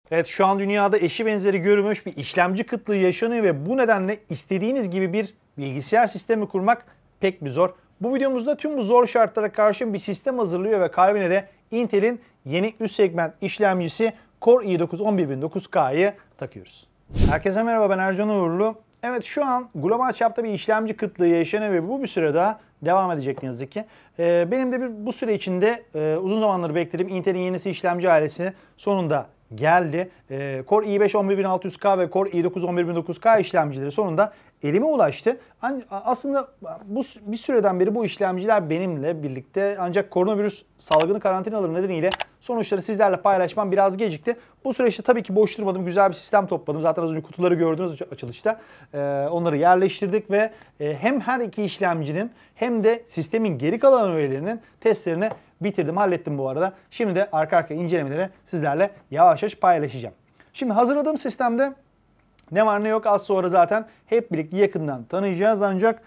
Evet, şu an dünyada eşi benzeri görülmüş bir işlemci kıtlığı yaşanıyor ve bu nedenle istediğiniz gibi bir bilgisayar sistemi kurmak pek bir zor. Bu videomuzda tüm bu zor şartlara karşı bir sistem hazırlıyor ve kalbine de Intel'in yeni üst segment işlemcisi Core i9 11009K'yı takıyoruz. Herkese merhaba, ben Ercan Uğurlu. Evet, şu an global çapta bir işlemci kıtlığı yaşanıyor ve bu bir süre daha devam edecek ne yazık ki. Benim de bu süre içinde uzun zamandır beklediğim Intel'in yenisi işlemci ailesi sonunda geldi. Core i5 11600K ve Core i9 11900K işlemcileri sonunda elime ulaştı. Aslında bir süreden beri bu işlemciler benimle birlikte, ancak koronavirüs salgını karantinaları nedeniyle sonuçları sizlerle paylaşmam biraz gecikti. Bu süreçte tabii ki boş durmadım. Güzel bir sistem topladım. Zaten az önce kutuları gördünüz açılışta. Onları yerleştirdik ve hem her iki işlemcinin hem de sistemin geri kalan öğelerinin testlerini bitirdim, hallettim bu arada. Şimdi de arka arkaya incelemeleri sizlerle yavaş yavaş paylaşacağım. Şimdi hazırladığım sistemde ne var ne yok az sonra zaten hep birlikte yakından tanıyacağız. Ancak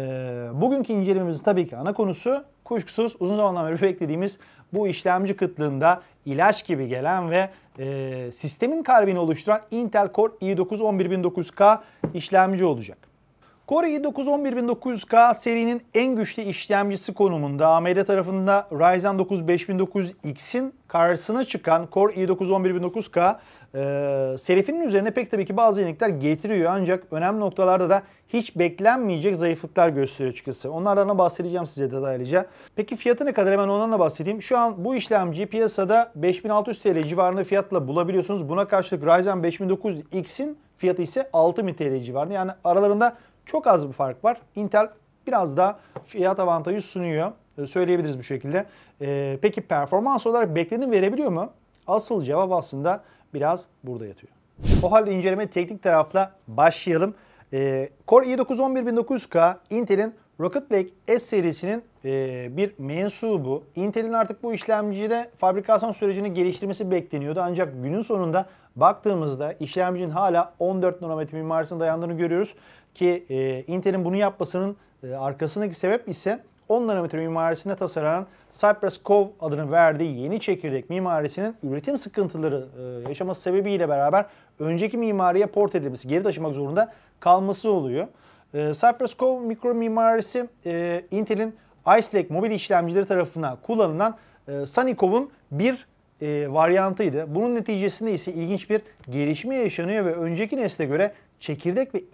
bugünkü incelememizin tabii ki ana konusu kuşkusuz uzun zamandan beri beklediğimiz bu işlemci kıtlığında ilaç gibi gelen ve sistemin kalbini oluşturan Intel Core i9 11900K işlemci olacak. Core i9 11900K serinin en güçlü işlemcisi konumunda AMD tarafında Ryzen 9 5900X'in karşısına çıkan Core i9 11900K serifinin üzerine pek tabii ki bazı yenilikler getiriyor, ancak önemli noktalarda da hiç beklenmeyecek zayıflıklar gösteriyor açıkçası. Onlardan da bahsedeceğim size detaylıca. Peki fiyatı ne kadar, hemen ondan da bahsedeyim. Şu an bu işlemciyi piyasada 5600 TL civarında fiyatla bulabiliyorsunuz. Buna karşılık Ryzen 5900X'in fiyatı ise 6000 TL civarında. Yani aralarında çok az bir fark var. Intel biraz daha fiyat avantajı sunuyor. Söyleyebiliriz bu şekilde. Peki performans olarak bekleneni verebiliyor mu? Asıl cevap aslında biraz burada yatıyor. O halde inceleme teknik tarafla başlayalım. Core i9 11900K Intel'in Rocket Lake S serisinin bir mensubu. Intel'in artık bu işlemcide fabrikasyon sürecini geliştirmesi bekleniyordu. Ancak günün sonunda baktığımızda işlemcinin hala 14 nanometre mimarisine dayandığını görüyoruz. Ki Intel'in bunu yapmasının arkasındaki sebep ise 10 nanometre mimarisinde tasarlanan Cypress Cove adını verdiği yeni çekirdek mimarisinin üretim sıkıntıları yaşaması sebebiyle beraber önceki mimariye port edilmesi, geri taşımak zorunda kalması oluyor. Cypress Cove mikro mimarisi Intel'in Ice Lake mobil işlemcileri tarafından kullanılan Sunny Cove'un bir varyantıydı. Bunun neticesinde ise ilginç bir gelişme yaşanıyor ve önceki nesle göre çekirdek ve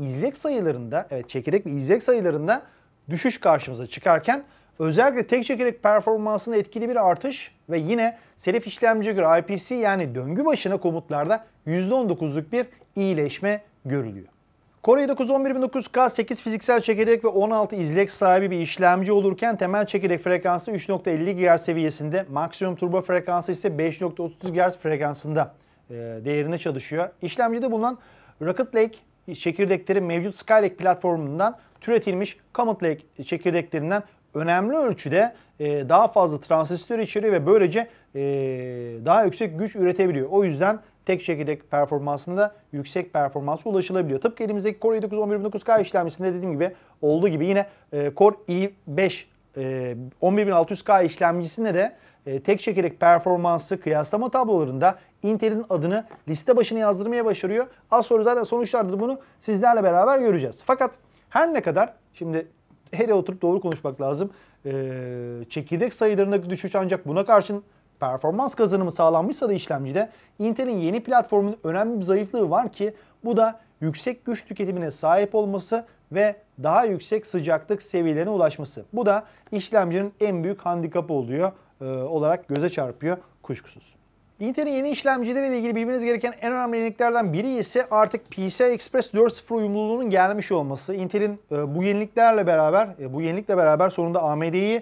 izlek sayılarında düşüş karşımıza çıkarken özellikle tek çekirdek performansında etkili bir artış ve yine selef işlemciye göre IPC yani döngü başına komutlarda %19'luk bir iyileşme görülüyor. Core i9 11900K 8 fiziksel çekirdek ve 16 izlek sahibi bir işlemci olurken temel çekirdek frekansı 3.50 GHz seviyesinde, maksimum turbo frekansı ise 5.30 GHz frekansında değerinde çalışıyor. İşlemcide bulunan Rocket Lake çekirdekleri mevcut Skylake platformundan türetilmiş Comet Lake çekirdeklerinden önemli ölçüde daha fazla transistör içeriyor ve böylece daha yüksek güç üretebiliyor. O yüzden tek çekirdek performansında yüksek performansa ulaşılabiliyor. Tıpkı elimizdeki Core i9 11900K işlemcisinde dediğim gibi olduğu gibi yine Core i5 11600K işlemcisinde de tek çekirdek performansı kıyaslama tablolarında Intel'in adını liste başına yazdırmaya başarıyor. Az sonra zaten sonuçlarda da bunu sizlerle beraber göreceğiz. Fakat her ne kadar, şimdi hele oturup doğru konuşmak lazım, çekirdek sayılarındaki düşüş ancak buna karşın performans kazanımı sağlanmışsa da işlemcide Intel'in yeni platformunun önemli bir zayıflığı var ki bu da yüksek güç tüketimine sahip olması ve daha yüksek sıcaklık seviyelerine ulaşması. Bu da işlemcinin en büyük handikapı oluyor olarak göze çarpıyor kuşkusuz. Intel'in yeni işlemcileriyle ilgili bilmeniz gereken en önemli yeniliklerden biri ise artık PCI Express 4.0 uyumluluğunun gelmiş olması. Intel'in bu yenilikle beraber sonunda AMD'yi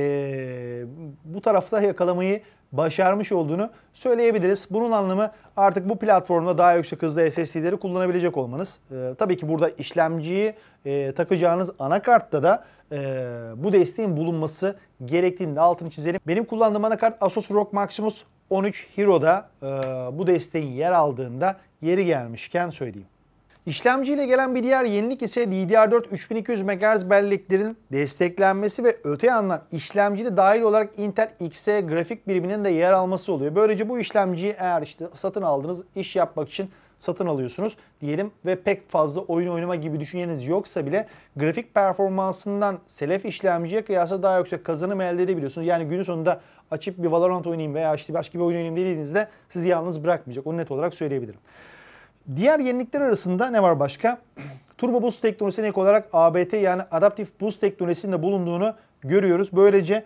bu tarafta yakalamayı başarmış olduğunu söyleyebiliriz. Bunun anlamı artık bu platformda daha yüksek hızlı SSD'leri kullanabilecek olmanız. Tabii ki burada işlemciyi takacağınız anakartta da bu desteğin bulunması gerektiğini de altını çizelim. Benim kullandığım anakart Asus ROG Maximus 13 Hero'da bu desteğin yer aldığında yeri gelmişken söyleyeyim. İşlemciyle gelen bir diğer yenilik ise DDR4 3200 MHz belleklerin desteklenmesi ve öte yandan işlemcide dahil olarak Intel Xe grafik biriminin de yer alması oluyor. Böylece bu işlemciyi eğer işte satın aldınız, iş yapmak için satın alıyorsunuz diyelim ve pek fazla oyun oynama gibi düşünceniz yoksa bile grafik performansından Selef işlemciye kıyasla daha yüksek kazanım elde edebiliyorsunuz. Yani günün sonunda açıp bir Valorant oynayayım veya işte başka bir oyun oynayayım dediğinizde sizi yalnız bırakmayacak. Onu net olarak söyleyebilirim. Diğer yenilikler arasında ne var başka? Turbo Boost teknolojisine ek olarak ABT yani Adaptive Boost teknolojisinin de bulunduğunu görüyoruz. Böylece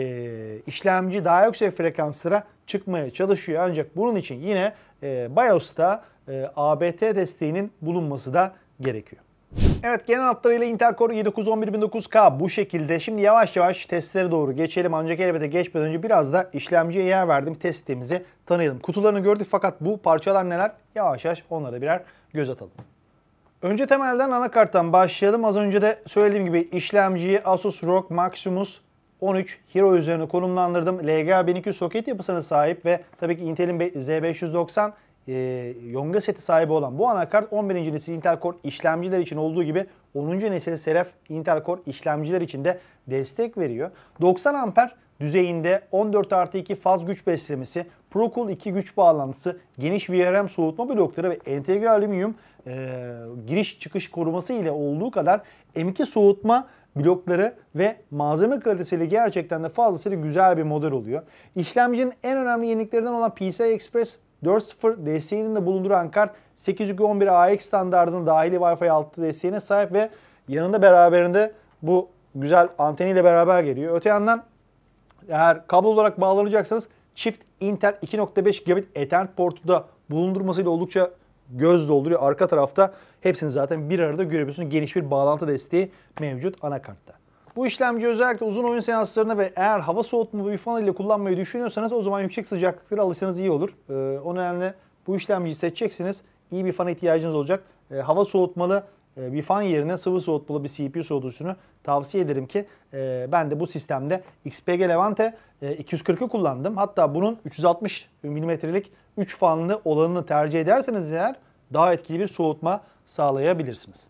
işlemci daha yüksek frekanslara çıkmaya çalışıyor. Ancak bunun için yine BIOS'ta ABT desteğinin bulunması da gerekiyor. Evet, genel hatlarıyla Intel Core i9-11900K bu şekilde. Şimdi yavaş yavaş testlere doğru geçelim. Ancak elbette geçmeden önce biraz da işlemciye yer verdim. Testimizi tanıyalım. Kutularını gördük fakat bu parçalar neler? Yavaş yavaş onlara birer göz atalım. Önce temelden anakarttan başlayalım. Az önce de söylediğim gibi işlemciyi Asus ROG Maximus 13 Hero üzerine konumlandırdım. LGA1200 soket yapısına sahip ve tabii ki Intel'in Z590 Yonga seti sahibi olan bu anakart 11. nesil Intel Core işlemciler için olduğu gibi 10. nesil Selef Intel Core işlemciler için de destek veriyor. 90 amper düzeyinde 14+2 faz güç beslemesi, ProCool 2 güç bağlantısı, geniş VRM soğutma blokları ve entegre alüminyum giriş çıkış koruması ile olduğu kadar M2 soğutma blokları ve malzeme kalitesiyle gerçekten de fazlasıyla güzel bir model oluyor. İşlemcinin en önemli yeniliklerinden olan PCI Express 4.0 desteğinin de bulunduğu anakart 802.11ax standartının dahili Wi-Fi 6 desteğine sahip ve yanında beraberinde bu güzel anteniyle beraber geliyor. Öte yandan eğer kablo olarak bağlanacaksanız çift Intel 2.5 gigabit Ethernet portu da bulundurmasıyla oldukça göz dolduruyor. Arka tarafta hepsini zaten bir arada görebiliyorsunuz. Geniş bir bağlantı desteği mevcut anakartta. Bu işlemci özellikle uzun oyun seanslarına ve eğer hava soğutmalı bir fan ile kullanmayı düşünüyorsanız o zaman yüksek sıcaklıklara alırsanız iyi olur. O nedenle bu işlemciyi seçeceksiniz. İyi bir fana ihtiyacınız olacak. Hava soğutmalı bir fan yerine sıvı soğutmalı bir CPU soğutucusunu tavsiye ederim ki ben de bu sistemde XPG Levante 240'ı kullandım. Hatta bunun 360 mm'lik 3 fanlı olanını tercih ederseniz eğer daha etkili bir soğutma sağlayabilirsiniz.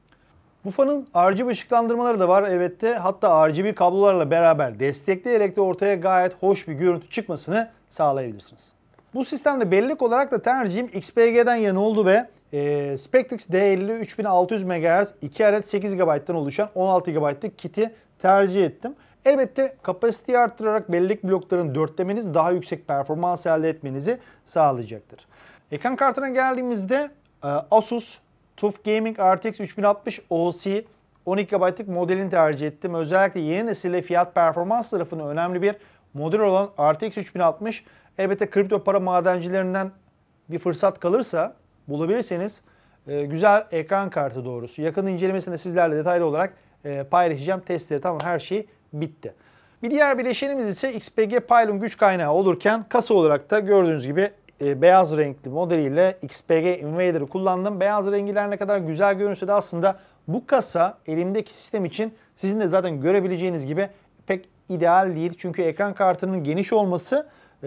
Bu fanın RGB ışıklandırmaları da var elbette. Hatta RGB kablolarla beraber destekleyerek de ortaya gayet hoş bir görüntü çıkmasını sağlayabilirsiniz. Bu sistemde bellek olarak da tercihim XPG'den yana oldu ve Spectrix D50 3600 MHz 2 adet 8 GB'dan oluşan 16 GB'lık kiti tercih ettim. Elbette kapasiteyi arttırarak bellek bloklarını dörtlemeniz daha yüksek performans elde etmenizi sağlayacaktır. Ekran kartına geldiğimizde Asus TUF Gaming RTX 3060 OC 12 GB'lık modelini tercih ettim. Özellikle yeni nesilde fiyat performans tarafında önemli bir model olan RTX 3060 elbette kripto para madencilerinden bir fırsat kalırsa bulabilirseniz güzel ekran kartı doğrusu. Yakın incelemesini sizlerle detaylı olarak paylaşacağım. Testleri tamam, her şey bitti. Bir diğer bileşenimiz ise XPG Pylon güç kaynağı olurken kasa olarak da gördüğünüz gibi beyaz renkli modeliyle XPG Invader'ı kullandım. Beyaz renkler ne kadar güzel görünse de aslında bu kasa elimdeki sistem için sizin de zaten görebileceğiniz gibi pek ideal değil. Çünkü ekran kartının geniş olması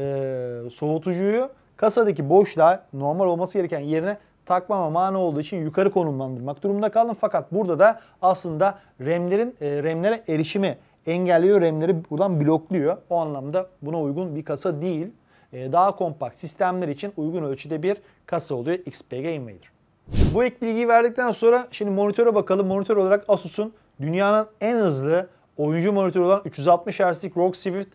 soğutucuyu kasadaki boşluğa normal olması gereken yerine takmama mani olduğu için yukarı konumlandırmak durumunda kaldım. Fakat burada da aslında RAM'lere erişimi engelliyor, RAM'leri buradan blokluyor. O anlamda buna uygun bir kasa değil. Daha kompakt sistemler için uygun ölçüde bir kasa oluyor XPG Invader. Bu ek bilgiyi verdikten sonra şimdi monitöre bakalım. Monitör olarak Asus'un dünyanın en hızlı oyuncu monitörü olan 360 Hz'lik ROG Swift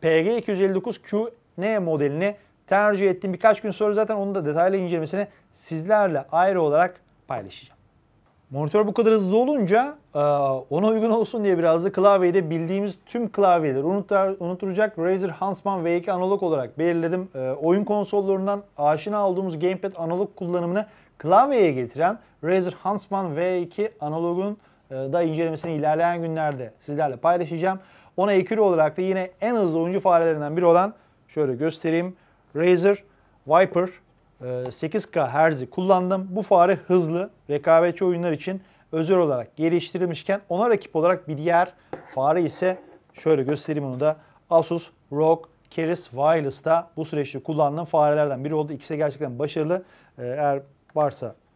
PG259QN modelini tercih ettim. Birkaç gün sonra zaten onun da detaylı incelemesini sizlerle ayrı olarak paylaşacağım. Monitör bu kadar hızlı olunca ona uygun olsun diye biraz da klavyeyi de bildiğimiz tüm klavyeleri unutturacak Razer Huntsman V2 analog olarak belirledim. Oyun konsollarından aşina olduğumuz gamepad analog kullanımını klavyeye getiren Razer Huntsman V2 analogun da incelemesini ilerleyen günlerde sizlerle paylaşacağım. Ona ekürü olarak da yine en hızlı oyuncu farelerinden biri olan şöyle göstereyim. Razer Viper 8K Hz'i kullandım. Bu fare hızlı, rekabetçi oyunlar için özel olarak geliştirilmişken ona rakip olarak bir diğer fare ise şöyle göstereyim onu da Asus ROG Keris Wireless'ta bu süreçte kullandığım farelerden biri oldu. İkisi de gerçekten başarılı. Eğer varsa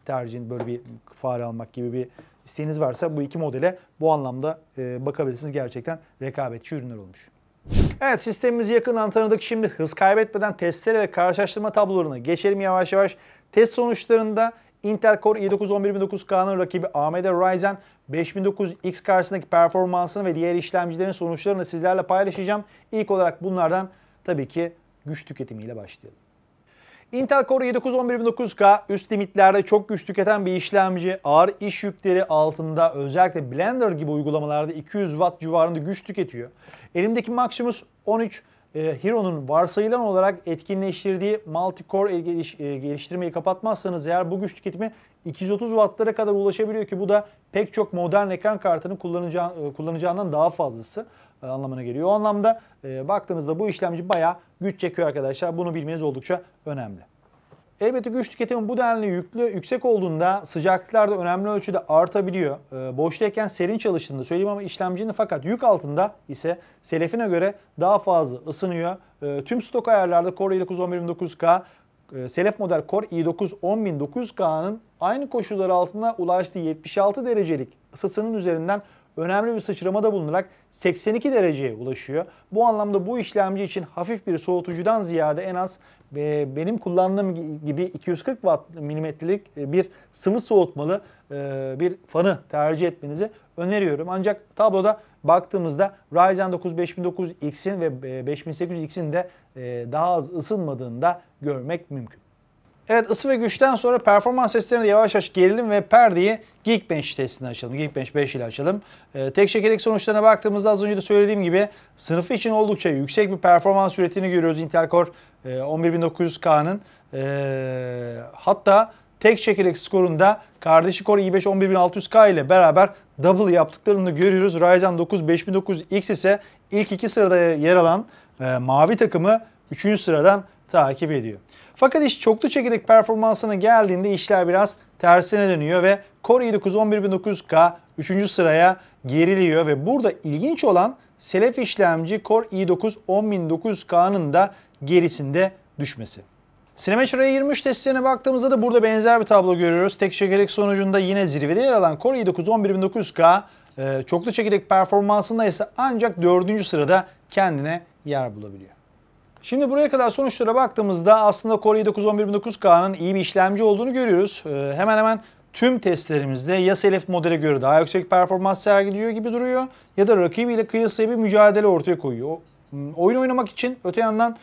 tercihin böyle bir fare almak gibi bir isteğiniz varsa bu iki modele bu anlamda bakabilirsiniz. Gerçekten rekabetçi ürünler olmuş. Evet, sistemimizi yakından tanıdık. Şimdi hız kaybetmeden testlere ve karşılaştırma tablolarına geçelim yavaş yavaş. Test sonuçlarında Intel Core i9-11900K'nın rakibi AMD Ryzen 5900X karşısındaki performansını ve diğer işlemcilerin sonuçlarını sizlerle paylaşacağım. İlk olarak bunlardan tabii ki güç tüketimiyle başlayalım. Intel Core i9-11900K üst limitlerde çok güç tüketen bir işlemci. Ağır iş yükleri altında özellikle Blender gibi uygulamalarda 200 Watt civarında güç tüketiyor. Elimdeki Maximus 13 Hero'nun varsayılan olarak etkinleştirdiği multi-core geliştirmeyi kapatmazsanız eğer bu güç tüketimi 230 Watt'lara kadar ulaşabiliyor ki bu da pek çok modern ekran kartının kullanacağından daha fazlası anlamına geliyor. O anlamda baktığınızda bu işlemci bayağı güç çekiyor arkadaşlar. Bunu bilmeniz oldukça önemli. Elbette güç tüketimi bu denli yüksek olduğunda sıcaklıklar da önemli ölçüde artabiliyor. Boştayken serin çalıştığında söyleyeyim ama işlemcinin fakat yük altında ise selefine göre daha fazla ısınıyor. Tüm stok ayarlarda Core i9-11900K, selef model Core i9-10900K'nın aynı koşullar altında ulaştığı 76 derecelik ısısının üzerinden önemli bir sıçramada bulunarak 82 dereceye ulaşıyor. Bu anlamda bu işlemci için hafif bir soğutucudan ziyade en az benim kullandığım gibi 240 Watt milimetrelik bir sıvı soğutmalı bir fanı tercih etmenizi öneriyorum. Ancak tabloda baktığımızda Ryzen 9 5900X'in ve 5800X'in de daha az ısınmadığını da görmek mümkün. Evet, ısı ve güçten sonra performans testlerine yavaş yavaş gelelim ve perdeyi Geekbench testini açalım. Geekbench 5 ile açalım. Tek çekirdek sonuçlarına baktığımızda az önce de söylediğim gibi sınıfı için oldukça yüksek bir performans ürettiğini görüyoruz Intel Core 11900K'nın. Hatta tek çekirdek skorunda kardeşi Core i5-11600K ile beraber double yaptıklarını da görüyoruz. Ryzen 9 5900X ise ilk iki sırada yer alan mavi takımı 3. sıradan takip ediyor. Fakat iş çoklu çekirdek performansına geldiğinde işler biraz tersine dönüyor ve Core i9-11900K 3. sıraya geriliyor ve burada ilginç olan selef işlemci Core i9-10900K'nın da gerisinde düşmesi. Cinebench R23 testlerine baktığımızda da burada benzer bir tablo görüyoruz. Tek çekirdek sonucunda yine zirvede yer alan Core i9-11900K çoklu çekirdek performansında ise ancak 4. sırada kendine yer bulabiliyor. Şimdi buraya kadar sonuçlara baktığımızda aslında Core i9-11900K'nın iyi bir işlemci olduğunu görüyoruz. Hemen hemen tüm testlerimizde ya selef modele göre daha yüksek performans sergiliyor gibi duruyor ya da rakibiyle kıyasıya bir mücadele ortaya koyuyor. Oyun oynamak için öte yandan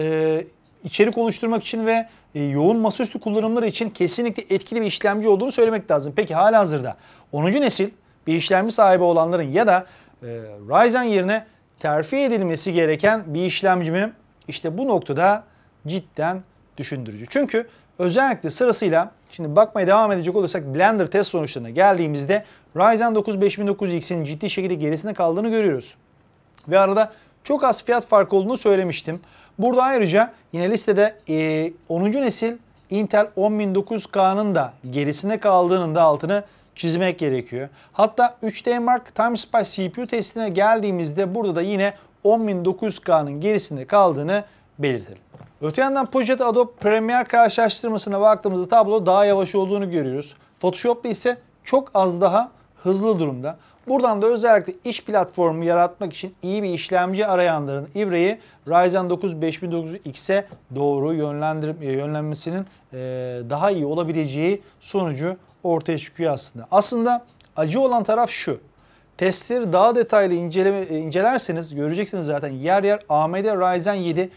içerik oluşturmak için ve yoğun masaüstü kullanımları için kesinlikle etkili bir işlemci olduğunu söylemek lazım. Peki halihazırda 10. nesil bir işlemci sahibi olanların ya da Ryzen yerine terfi edilmesi gereken bir işlemci mi? İşte bu noktada cidden düşündürücü. Çünkü özellikle sırasıyla şimdi bakmaya devam edecek olursak Blender test sonuçlarına geldiğimizde Ryzen 9 5900X'in ciddi şekilde gerisinde kaldığını görüyoruz. Ve arada çok az fiyat farkı olduğunu söylemiştim. Burada ayrıca yine listede 10. nesil Intel 10900K'nın da gerisinde kaldığının da altını çizmek gerekiyor. Hatta 3D Mark Time Spy CPU testine geldiğimizde burada da yine 10900K'nın gerisinde kaldığını belirtelim. Öte yandan Pocket Adobe Premiere karşılaştırmasına baktığımızda tablo daha yavaş olduğunu görüyoruz. Photoshop'ta ise çok az daha hızlı durumda. Buradan da özellikle iş platformu yaratmak için iyi bir işlemci arayanların ibreyi Ryzen 9 5900X'e doğru yönlenmesinin daha iyi olabileceği sonucu ortaya çıkıyor aslında. Aslında acı olan taraf şu. Testleri daha detaylı incelerseniz göreceksiniz zaten yer yer AMD Ryzen 7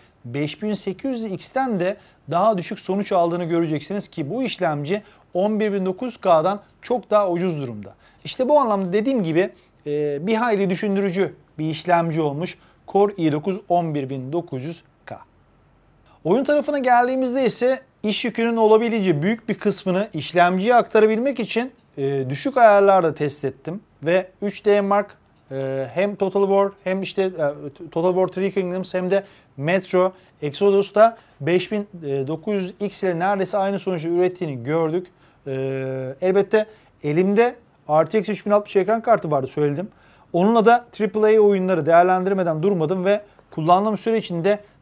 5800X'ten de daha düşük sonuç aldığını göreceksiniz ki bu işlemci 11900K'dan çok daha ucuz durumda. İşte bu anlamda dediğim gibi bir hayli düşündürücü bir işlemci olmuş Core i9-11900K. Oyun tarafına geldiğimizde ise iş yükünün olabileceği büyük bir kısmını işlemciye aktarabilmek için düşük ayarlarda test ettim. Ve 3D Mark hem Total War hem işte Total War Three Kingdoms hem de Metro Exodus'ta 5900X ile neredeyse aynı sonucu ürettiğini gördük. Elbette elimde RTX 3060 ekran kartı vardı söyledim. Onunla da AAA oyunları değerlendirmeden durmadım ve kullandığım süre içinde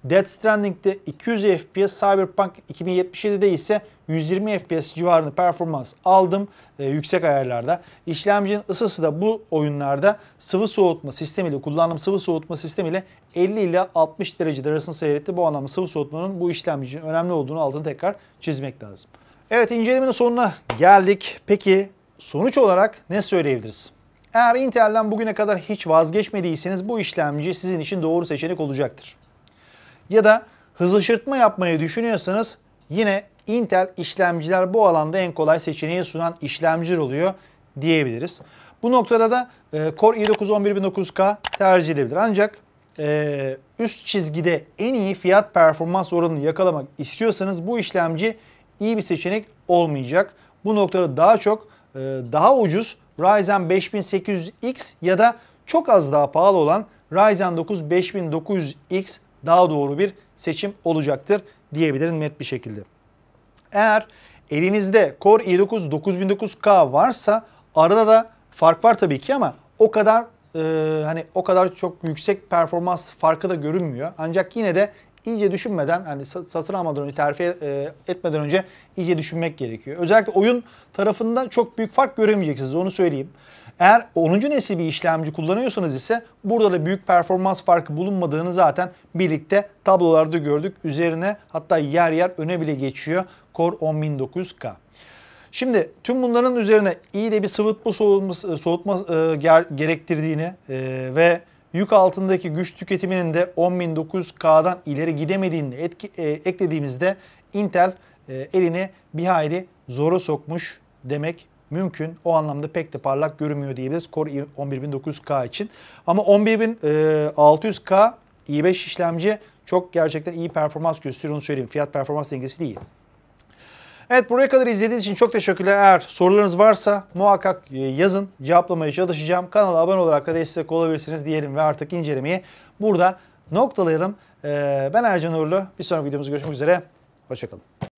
Death Stranding'de 200 FPS, Cyberpunk 2077'de ise 120 FPS civarında performans aldım yüksek ayarlarda. İşlemcinin ısısı da bu oyunlarda sıvı soğutma sistemiyle, kullandığım sıvı soğutma sistemiyle 50 ile 60 derece arasında seyretti. Bu anlamda sıvı soğutmanın bu işlemci için önemli olduğunu altını tekrar çizmek lazım. Evet, incelemenin sonuna geldik. Peki sonuç olarak ne söyleyebiliriz? Eğer Intel'den bugüne kadar hiç vazgeçmediyseniz bu işlemci sizin için doğru seçenek olacaktır. Ya da hızlı yapmayı düşünüyorsanız yine Intel işlemciler bu alanda en kolay seçeneği sunan işlemciler oluyor diyebiliriz. Bu noktada da Core i9 11900K tercih edilebilir. Ancak üst çizgide en iyi fiyat performans oranını yakalamak istiyorsanız bu işlemci iyi bir seçenek olmayacak. Bu noktada daha çok daha ucuz Ryzen 5800X ya da çok az daha pahalı olan Ryzen 9 5900X daha doğru bir seçim olacaktır diyebilirim net bir şekilde. Eğer elinizde Core i9 9900K varsa arada da fark var tabii ki ama o kadar o kadar çok yüksek performans farkı da görünmüyor. Ancak yine de iyice düşünmeden, hani satın almadan önce, terfi etmeden önce iyice düşünmek gerekiyor. Özellikle oyun tarafında çok büyük fark göremeyeceksiniz, onu söyleyeyim. Eğer 10. nesil bir işlemci kullanıyorsanız ise burada da büyük performans farkı bulunmadığını zaten birlikte tablolarda gördük. Üzerine hatta yer yer öne bile geçiyor Core 10900K. Şimdi tüm bunların üzerine iyi de bir soğutma gerektirdiğini ve yük altındaki güç tüketiminin de 10900K'dan ileri gidemediğini eklediğimizde Intel elini bir hayli zora sokmuş demek mümkün. O anlamda pek de parlak görünmüyor diyebiliriz Core 11900K için. Ama 11600K i5 işlemci çok gerçekten iyi performans gösteriyor, onu söyleyeyim. Fiyat performans dengesi değil. Evet, buraya kadar izlediğiniz için çok teşekkürler. Eğer sorularınız varsa muhakkak yazın. Cevaplamaya çalışacağım. Kanala abone olarak da destek olabilirsiniz diyelim ve artık incelemeyi burada noktalayalım. Ben Ercan Uğurlu. Bir sonraki videomuzda görüşmek üzere. Hoşçakalın.